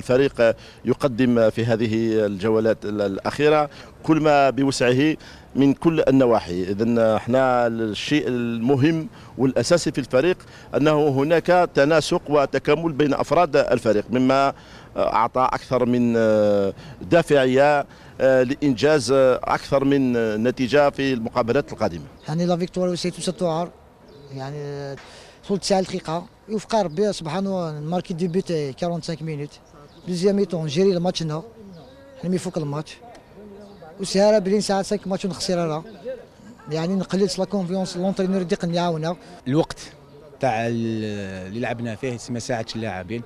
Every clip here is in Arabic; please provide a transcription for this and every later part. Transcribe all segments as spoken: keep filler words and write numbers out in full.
الفريق يقدم في هذه الجولات الأخيرة كل ما بوسعه من كل النواحي. إذن احنا الشيء المهم والأساسي في الفريق أنه هناك تناسق وتكامل بين أفراد الفريق، مما أعطى أكثر من دافعية لإنجاز أكثر من نتيجة في المقابلات القادمة. يعني لا فيكتوار سيتو ستوار يعني طول تسع دقيقة يوفق ربي سبحانه نماركي دي بيت خمسة وأربعين مينوت دوزيام ميتون نجيري الماتشنا نمي فوق الماتش وسهرة بلين ساعة خمسة ماتش نخسرها يعني نقلل لا كونفيونس لونترينور يديق نعاونا. الوقت تاع اللي لعبنا فيه ما ساعدش اللاعبين،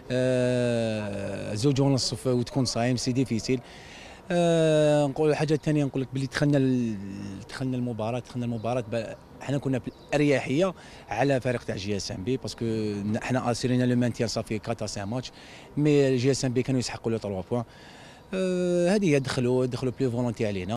أه زوج ونص وتكون صايم سي ديفيسيل. أه نقول الحاجه الثانيه نقول لك باللي دخلنا دخلنا المباراه دخلنا المباراه حنا كنا باريحيه على فريق تاع جي اس ام بي باسكو حنا اسيرينا لو مانتيان صافي أربعة خمسة ماتش، مي جي اس ام بي كانوا يسحقوا لو ثلاثة بوان. أه هذه دخلوا دخلوا بلو فولونتي علينا.